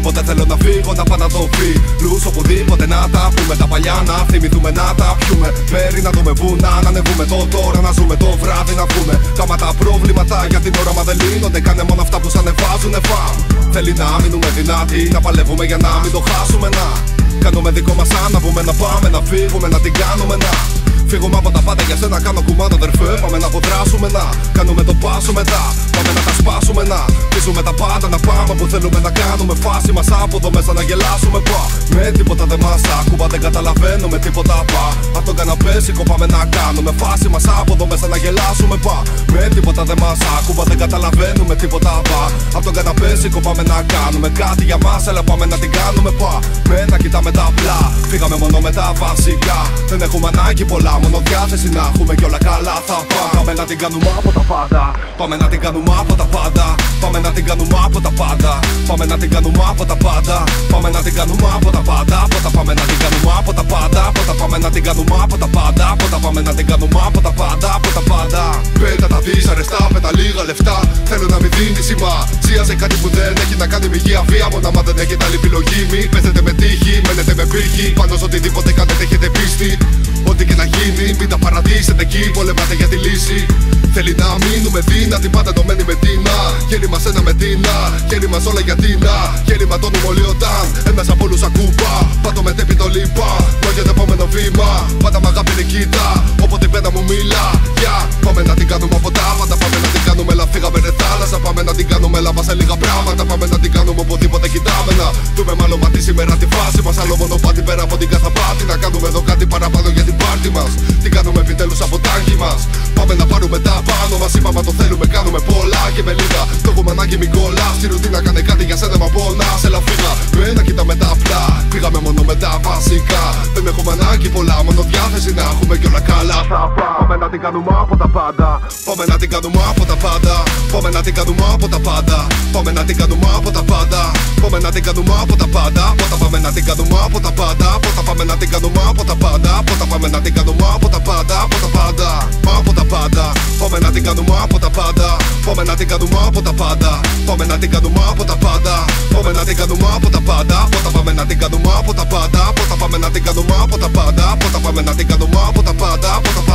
τίποτε θέλω να φύγω, να πάω να το φιλούς οπουδήποτε να τα πούμε. Τα παλιά να θυμηθούμε να τα πιούμε. Μέρη να δούμε βουνά, να ανεβούμε το τώρα, να ζούμε το βράδυ να βγούμε. Κάμα τα προβλήματα για την ώρα μα δεν λύνονται. Κάνε μόνο αυτά που σ' ανεβάζουνε φαμ. Θέλει να μείνουμε δυνατοί, να παλεύουμε για να μην το χάσουμε να κάνουμε δικό μας αναβούμε, να πάμε να φύγουμε, να την κάνουμε να φύγουμε από τα πάντα για σένα, κάνω κουμάντα αδερφέ. Πάμε να αποδράσουμε να κάνουμε το πάσο μετά. Πάμε να τα σπάσουμε να πείσουμε τα πάντα, να πάμε που θέλουμε να κάνουμε. Φάση μας από εδώ μέσα να γελάσουμε πα. Με τίποτα δεν μας άκουπα, δεν καταλαβαίνω με τίποτα πα. Απ' τον καναπέσικο πάμε να κάνουμε. Φάση μας από εδώ μέσα να γελάσουμε πα. Με τίποτα δεν μας άκουπα, δεν καταλαβαίνουμε τίποτα πα. Απ' τον καναπέσικο πάμε να κάνουμε κάτι για μας, αλλά πάμε να την κάνουμε πα. Με να κοιτάμε τα απλά, φύγαμε μόνο με τα βασικά. Δεν έχουμε ανάγκη πολλά, μόνο διάθεση να έχουμε κι όλα καλά θα πάμε. Πάμε να την κάνουμε από τα πάντα. Πάμε να την κάνουμε από τα πάντα. Πάμε να την κάνουμε από τα πάντα. Πάμε να την κάνουμε από τα πάντα. Πάμε να την κάνουμε από τα πάντα. Πρώτα πάμε να την κάνουμε από τα πάντα. Πρώτα πάμε να την κάνουμε από τα πάντα. Πρώτα πάμε να την κάνουμε από τα πάντα. Από τα πάντα. Πέτα τα δυσαρεστά με τα λίγα λεφτά. Θέλω να μην δίνει σημασία σε κάτι που δεν έχει να κάνει με υγεία βία. Μόνο άμα δεν έχετε άλλη επιλογή. Μην παίζετε με τύχη, μένετε με πύχη. Πάνω σε οτιδήποτε κάνετε έχετε πίστη. Ό,τι και να γίνει, μην τα παραδείσετε εκεί. Πολεμάτε για τη λύση. Θέλει να μείνουμε δύνατοι, πάντα ενωμένοι με τίνα. Χέρι μας ένα με τίνα, χέρι μας όλα για τίνα. Χέρι μα τόνουμε όλοι όταν ένας από όλους ακούμπα. Πάντο με τέπει το λίπα, το για το επόμενο βήμα. Πάντα μ' αγάπη νικήτα, όποτε πένα μου μιλά. Πάμε να την κάνουμε από τα πάντα. Πάμε να την κάνουμε, αλλά φύγαμε ρε θάλασσα. Πάμε να την κάνουμε, αλλά μας σε λίγα πράγματα. Πάμε να την κάνουμε οπουδήποτε κοιτάμε να δούμε μάλλον μα τη σήμερα τη φάση μας. Άλλο μονοπάτι πέρα από την καθαπάτη. Να κάνουμε εδώ κάτι παραπάνω για την πάρτι μας. Την κάνουμε επιτέλους από τάγκη μας. Πάμε να πάρουμε τα πάνω μας. Είπαμε το θέλουμε, κάνουμε πολλά και με λίγα. Το έχουμε ανάγκη μην κολλά. Στη ρουτίνα κάνε κάτι για σένα μα πονά. Σε λαφίνα, με να κοιτάμε τα απλά. Πήγαμε μόνο με τα βασικά. Δεν έχουμε ανάγκη πολλά, μόνο διάθεση να έχουμε κι όλα καλά θα πάμε. Πάμε να την κάνουμε από τα πάντα. Πάμε να την κάνουμε από τα πάντα. Πάμε να την κάνουμε από τα πάντα. Πάμε να την κάνουμε από τα πάντα. Πάμε να την κάνουμε από τα πάντα. Πρώτα πάμε να την κάνουμε από τα πάντα. Πρώτα πάμε να την κάνουμε από τα πάντα. Πρώτα πάμε να την κάνουμε από τα πάντα. Από τα πάντα. Από τα πάντα. Πάμε να την κάνουμε από τα πάντα. Πάμε να την κάνουμε από τα πάντα. Πάμε να την κάνουμε από τα πάντα. Πάμε να την κάνουμε από τα πάντα. Πρώτα πάμε να την κάνουμε από τα πάντα. Πρώτα πάμε να την κάνουμε από τα πάντα. Πρώτα πάμε να την κάνουμε από τα πάντα.